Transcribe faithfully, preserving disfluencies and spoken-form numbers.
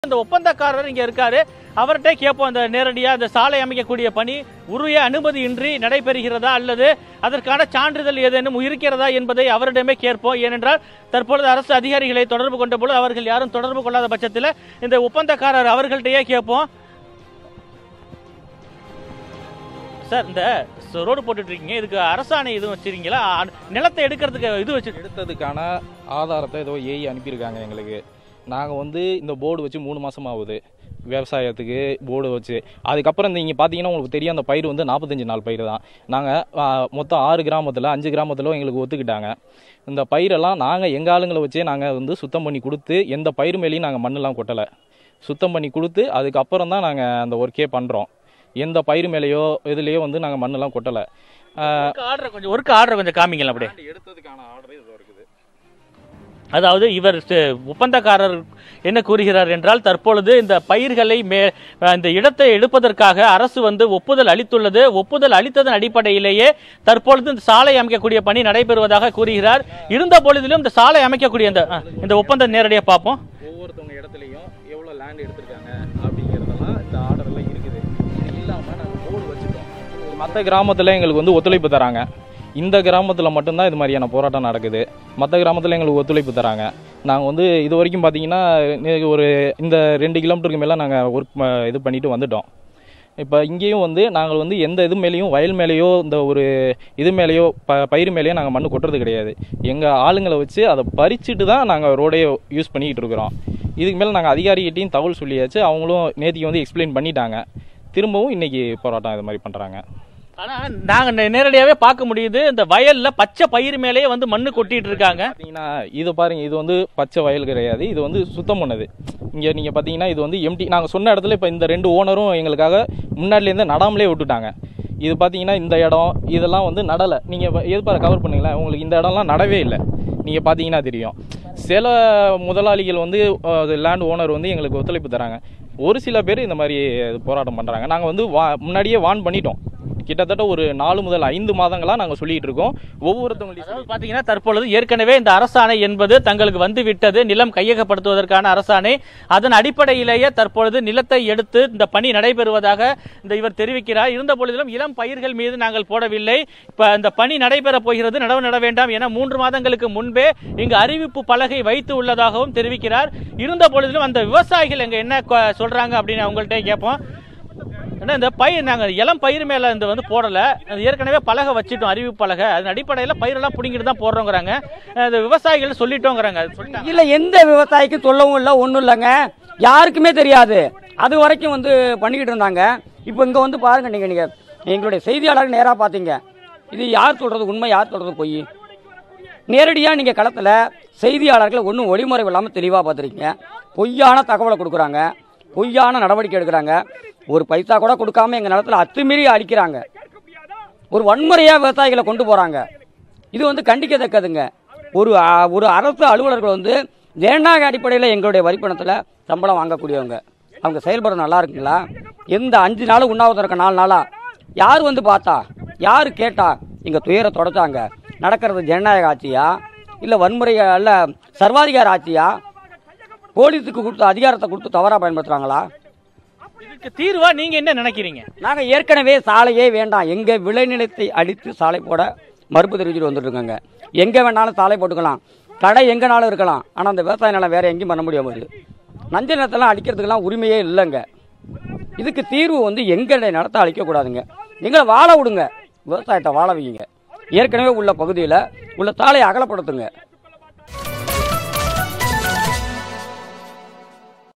இந்த ஒப்பந்தக்காரர் இங்க இருக்காரு. அவர்கிட்ட கேட்போம், அந்த நேரடியா அந்த சாலை அமைக்கக்கூடிய பணி உரிய அனுமதியின்றி நடைபெறுகிறதா அல்லது அதற்கான சான்றிதழ் ஏதேனும் இருக்கிறதா என்பதை அவரிடமே கேட்போம். ஏனென்றால் தற்பொழுது அரசு அதிகாரிகளை தொடர்பு கொண்ட பொழுது அவர்கள் யாரும் தொடர்பு கொள்ளாத பட்சத்தில் இந்த ஒப்பந்தக்காரர் அவர்கள்ட்டயே கேட்போம். சார், இந்த ரோடு போட்டுட்டு இருக்கீங்க, இதுக்கு அரசாணை எதுவும் வச்சிருக்கீங்களா? நிலத்தை எடுக்கிறதுக்கு இது வச்சு எடுத்ததுக்கான ஆதாரத்தை ஏதோ ஏஐ அனுப்பியிருக்காங்க எங்களுக்கு. நாங்கள் வந்து இந்த போர்டு வச்சு மூணு மாதம் ஆகுது விவசாயத்துக்கு போர்டு வச்சு. அதுக்கப்புறம் இந்த இங்கே பார்த்தீங்கன்னா உங்களுக்கு தெரியும், அந்த பயிர் வந்து நாற்பத்தஞ்சு நாள் பயிர் தான். நாங்கள் மொத்தம் ஆறு கிராமத்தில் அஞ்சு கிராமத்தில் எங்களுக்கு ஒத்துக்கிட்டாங்க. இந்த பயிரெல்லாம் நாங்கள் எங்கள் ஆளுங்களை வச்சே நாங்கள் வந்து சுத்தம் பண்ணி கொடுத்து, எந்த பயிர் மேலேயும் நாங்கள் மண்ணெலாம் கொட்டலை. சுத்தம் பண்ணி கொடுத்து அதுக்கப்புறம் தான் நாங்கள் அந்த ஒர்க்கே பண்ணுறோம். எந்த பயிர் மேலேயோ இதுலேயோ வந்து நாங்கள் மண்ணெல்லாம் கொட்டலை. ஆர்டர் கொஞ்சம் ஒர்க்கு ஆர்டர் கொஞ்சம் காமிக்கலாம். அப்படியே எடுத்ததுக்கான ஆர்டர் இது இருக்குது. அதாவது இவர் ஒப்பந்தக்காரர் என்ன கூறுகிறார் என்றால், தற்பொழுது இந்த பயிர்களை மே இந்த இடத்தை எடுப்பதற்காக அரசு வந்து ஒப்புதல் அளித்துள்ளது. ஒப்புதல் அளித்ததன் அடிப்படையிலேயே தற்பொழுது இந்த சாலை அமைக்கக்கூடிய பணி நடைபெறுவதாக கூறுகிறார். இருந்த பொழுதிலும் இந்த சாலை அமைக்கக்கூடிய இந்த இந்த ஒப்பந்தம் நேரடியாக பார்ப்போம். ஒவ்வொருத்தவங்க இடத்துலையும் எவ்வளோ லேண்ட் எடுத்திருக்காங்க அப்படிங்கிறதெல்லாம் இந்த ஆர்டர்லாம் இருக்குது. இது இல்லாமல் நாங்கள் போர்டு வச்சுட்டோம். மற்ற கிராமத்தில் எங்களுக்கு வந்து ஒத்துழைப்பு தராங்க. இந்த கிராமத்தில் மட்டும்தான் இது மாதிரியான போராட்டம் நடக்குது. மற்ற கிராமத்தில் எங்களுக்கு ஒத்துழைப்பு தராங்க. நாங்கள் வந்து இது வரைக்கும் பார்த்தீங்கன்னா ஒரு இந்த ரெண்டு கிலோமீட்டருக்கு மேலே நாங்கள் ஒர்க் இது பண்ணிட்டு வந்துட்டோம். இப்போ இங்கேயும் வந்து நாங்கள் வந்து எந்த இது மேலேயும் வயல் மேலேயோ இந்த ஒரு இது மேலேயோ ப பயிர் மேலேயோ நாங்கள் மண் கொட்டுறது கிடையாது. எங்கள் ஆளுங்களை வச்சு அதை பறிச்சுட்டு தான் நாங்கள் ரோடே யூஸ் பண்ணிக்கிட்டு இருக்கிறோம். இதுக்கு மேலே நாங்கள் அதிகாரிகிட்டையும் தகவல் சொல்லியாச்சு. அவங்களும் நேற்றுக்கு வந்து எக்ஸ்பிளைன் பண்ணிட்டாங்க. திரும்பவும் இன்றைக்கி போராட்டம் இது மாதிரி பண்ணுறாங்க. ஆனால் நாங்கள் நேரடியாகவே பார்க்க முடியுது, இந்த வயலில் பச்சை பயிர் மேலேயே வந்து மண்ணு கொட்டிட்டு இருக்காங்க. பார்த்தீங்கன்னா இது பாருங்கள், இது வந்து பச்சை வயல் கிடையாது, இது வந்து சுத்தம் பண்ணது. இங்கே நீங்கள் பார்த்தீங்கன்னா இது வந்து எம்டி. நாங்கள் சொன்ன இடத்துல இப்போ இந்த ரெண்டு ஓனரும் எங்களுக்காக முன்னாடிலேருந்து நடாமலே விட்டுட்டாங்க. இது பார்த்தீங்கன்னா இந்த இடம் இதெல்லாம் வந்து நடலை. நீங்கள் எது பாரு கவர் பண்ணுங்களேன், உங்களுக்கு இந்த இடம்லாம் நடவே இல்லை. நீங்கள் பார்த்தீங்கன்னா தெரியும். சில முதலாளிகள் வந்து லேண்ட் ஓனர் வந்து எங்களுக்கு ஒத்துழைப்பு தராங்க. ஒரு சில பேர் இந்த மாதிரி போராட்டம் பண்ணுறாங்க. நாங்கள் வந்து வா முன்னாடியே வான் பண்ணிட்டோம். கிட்டத்தட்ட ஒரு நாலு முதல் ஐந்து மாதங்களா நாங்கள் சொல்லிட்டு இருக்கோம். ஒவ்வொருத்தவங்களும் பார்த்தீங்கன்னா தற்பொழுது ஏற்கனவே இந்த அரசாணை என்பது தங்களுக்கு வந்து விட்டது, நிலம் கையகப்படுத்துவதற்கான அரசாணை. அதன் அடிப்படையிலேயே தற்பொழுது நிலத்தை எடுத்து இந்த பணி நடைபெறுவதாக இந்த இவர் தெரிவிக்கிறார். இருந்த பொழுதிலும் இளம் பயிர்கள் மீது நாங்கள் போடவில்லை, இப்ப இந்த பணி நடைபெற போகிறது, நடவு நட வேண்டாம் என மூன்று மாதங்களுக்கு முன்பே இங்கு அறிவிப்பு பலகை வைத்து உள்ளதாகவும் தெரிவிக்கிறார். இருந்த பொழுதிலும் அந்த விவசாயிகள் எங்க என்ன சொல்றாங்க அப்படின்னு அவங்கள்ட்ட கேட்போம். ஏன்னா இந்த பயிர் நாங்கள் இளம் பயிர் மேலே இந்த வந்து போடலை, ஏற்கனவே பலகை வச்சுட்டோம், அறிவிப்பு பலகை. அதன் அடிப்படையில் பயிரெல்லாம் பிடிங்கிட்டு தான் போடுறோங்கிறாங்க. இந்த விவசாயிகள் சொல்லிட்டோங்கிறாங்க. இல்லை, எந்த விவசாயிக்கும் சொல்லவும் இல்லை, ஒன்றும் இல்லைங்க, யாருக்குமே தெரியாது. அது வரைக்கும் வந்து பண்ணிக்கிட்டு இருந்தாங்க. இப்போ இங்கே வந்து பாருங்கள், நீங்கள் நீங்கள் எங்களுடைய செய்தியாளர்கள் நேராக பார்த்தீங்க. இது யார் சொல்கிறது உண்மை, யார் சொல்கிறது பொய்? நேரடியாக நீங்கள் களத்தில் செய்தியாளர்களை ஒன்றும் ஒளிமுறை இல்லாமல் தெளிவாக பார்த்துருக்கீங்க. பொய்யான தகவலை கொடுக்குறாங்க, பொய்யான நடவடிக்கை எடுக்கிறாங்க. ஒரு பைசா கூட கொடுக்காம எங்கள் நிலத்தில் அத்துமீறி அடிக்கிறாங்க. ஒரு வன்முறையாக விவசாயிகளை கொண்டு போகிறாங்க. இது வந்து கண்டிக்கத்தக்கதுங்க. ஒரு ஒரு அரசு அலுவலர்கள் வந்து ஜனநாயக அடிப்படையில் எங்களுடைய வரிப்பணத்தில் சம்பளம் வாங்கக்கூடியவங்க. அவங்க செயல்பட நல்லா இருக்குங்களா? எந்த அஞ்சு நாள் உண்ணாவிரதம் இருக்க நாலு நாளா யார் வந்து பார்த்தா, யார் கேட்டா எங்கள் துயரை தொடச்சாங்க? நடக்கிறது ஜனநாயக ஆட்சியா இல்லை வன்முறை அல்ல சர்வாதிகார ஆட்சியா? போலீஸுக்கு கொடுத்த அதிகாரத்தை கொடுத்து தவறாக பயன்படுத்துகிறாங்களா? இதுக்கு தீர்வா நீங்க என்ன நினைக்கிறீங்க? நாங்கள் ஏற்கனவே சாலையே வேண்டாம், எங்க விளைநிலத்தை அடித்து சாலை போட மறுப்பு தெரிவிச்சுட்டு வந்துட்டு இருக்கோங்க. எங்க வேணாலும் சாலை போட்டுக்கலாம், கடை எங்கனாலும் இருக்கலாம். ஆனால் அந்த விவசாய நிலம் வேற எங்கேயும் பண்ண முடியாது. நஞ்ச நிலத்தெல்லாம் அடிக்கிறதுக்கெல்லாம் உரிமையே இல்லைங்க. இதுக்கு தீர்வு வந்து எங்களுடைய நிலத்தை அழிக்கக்கூடாதுங்க. எங்களை வாழ விடுங்க, விவசாயத்தை வாழ வைங்க. ஏற்கனவே உள்ள பகுதியில் உள்ள சாலையை அகலப்படுத்துங்க.